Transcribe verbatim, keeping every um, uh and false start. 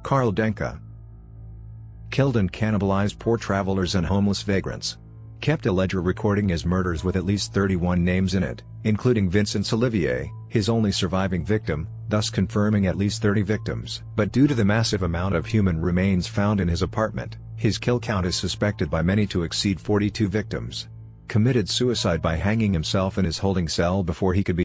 Karl Denke killed and cannibalized poor travelers and homeless vagrants. Kept a ledger recording his murders with at least thirty-one names in it, including Vincent Olivier, his only surviving victim, thus confirming at least thirty victims. But due to the massive amount of human remains found in his apartment, his kill count is suspected by many to exceed forty-two victims. Committed suicide by hanging himself in his holding cell before he could be